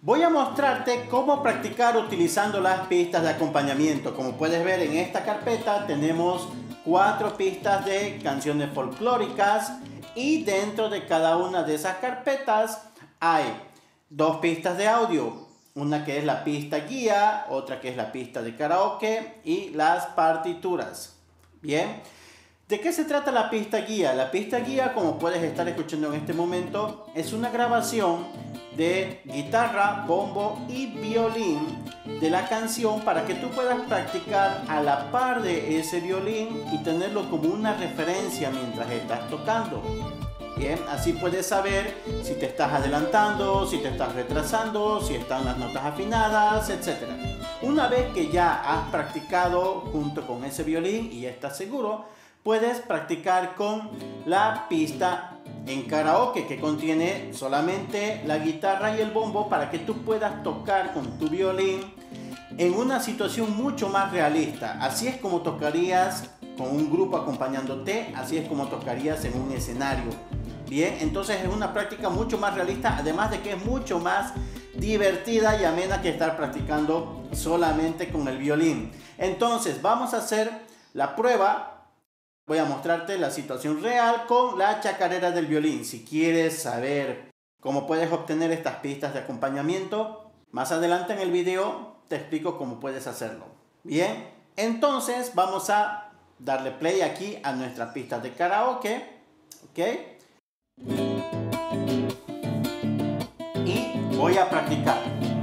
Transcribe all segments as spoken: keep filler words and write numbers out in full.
Voy a mostrarte cómo practicar utilizando las pistas de acompañamiento. Como puedes ver, en esta carpeta tenemos cuatro pistas de canciones folclóricas y dentro de cada una de esas carpetas hay dos pistas de audio. Una que es la pista guía, otra que es la pista de karaoke y las partituras. Bien, ¿de qué se trata la pista guía? La pista guía, como puedes estar escuchando en este momento, es una grabación de guitarra, bombo y violín de la canción para que tú puedas practicar a la par de ese violín y tenerlo como una referencia mientras estás tocando. Bien, así puedes saber si te estás adelantando, si te estás retrasando, si están las notas afinadas, etcétera. Una vez que ya has practicado junto con ese violín y estás seguro, puedes practicar con la pista en karaoke, que contiene solamente la guitarra y el bombo para que tú puedas tocar con tu violín en una situación mucho más realista. Así es como tocarías con un grupo acompañándote, así es como tocarías en un escenario. Bien, entonces es una práctica mucho más realista, además de que es mucho más divertida y amena que estar practicando solamente con el violín. Entonces vamos a hacer la prueba. Voy a mostrarte la situación real con la chacarera del violín. Si quieres saber cómo puedes obtener estas pistas de acompañamiento, más adelante en el video te explico cómo puedes hacerlo. Bien, entonces vamos a darle play aquí a nuestra pista de karaoke. ¿Ok? Y voy a practicar.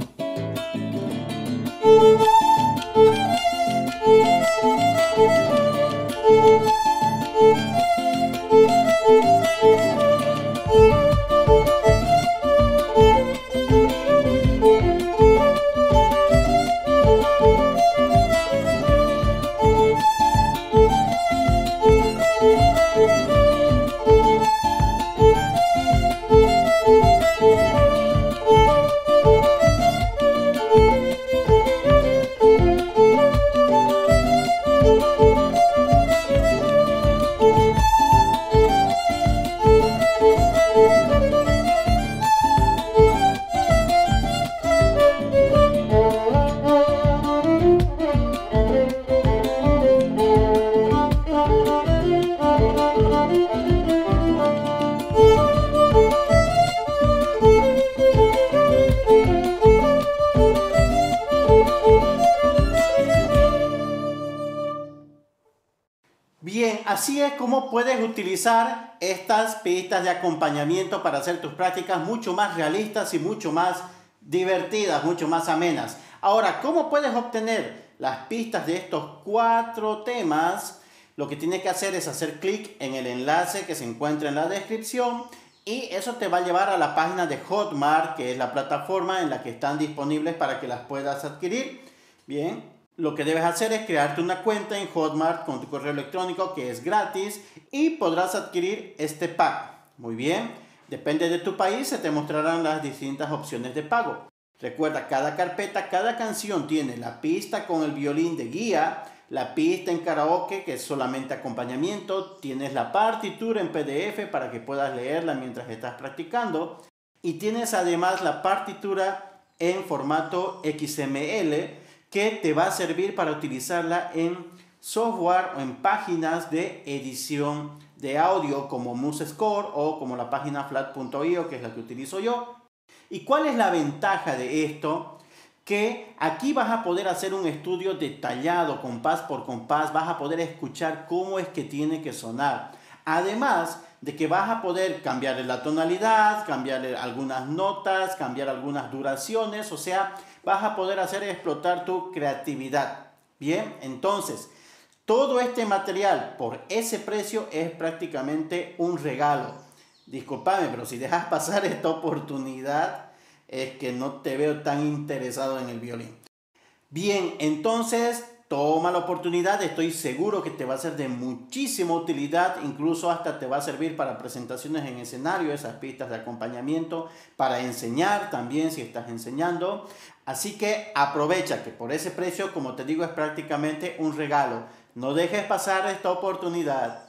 Bien, así es como puedes utilizar estas pistas de acompañamiento para hacer tus prácticas mucho más realistas y mucho más divertidas, mucho más amenas. Ahora, ¿cómo puedes obtener las pistas de estos cuatro temas? Lo que tienes que hacer es hacer clic en el enlace que se encuentra en la descripción y eso te va a llevar a la página de Hotmart, que es la plataforma en la que están disponibles para que las puedas adquirir. Bien. Lo que debes hacer es crearte una cuenta en Hotmart con tu correo electrónico, que es gratis, y podrás adquirir este pack. Muy bien, depende de tu país, se te mostrarán las distintas opciones de pago. Recuerda, cada carpeta, cada canción tiene la pista con el violín de guía, la pista en karaoke, que es solamente acompañamiento, tienes la partitura en P D F para que puedas leerla mientras estás practicando, y tienes además la partitura en formato X M L, que te va a servir para utilizarla en software o en páginas de edición de audio como MuseScore o como la página flat punto i o, que es la que utilizo yo. ¿Y cuál es la ventaja de esto? Que aquí vas a poder hacer un estudio detallado, compás por compás, vas a poder escuchar cómo es que tiene que sonar. Además de que vas a poder cambiarle la tonalidad, cambiarle algunas notas, cambiar algunas duraciones, o sea, vas a poder hacer explotar tu creatividad. Bien, entonces, todo este material por ese precio es prácticamente un regalo. Discúlpame, pero si dejas pasar esta oportunidad, es que no te veo tan interesado en el violín. Bien, entonces toma la oportunidad, estoy seguro que te va a ser de muchísima utilidad, incluso hasta te va a servir para presentaciones en escenario, esas pistas de acompañamiento, para enseñar también si estás enseñando. Así que aprovecha que por ese precio, como te digo, es prácticamente un regalo. No dejes pasar esta oportunidad.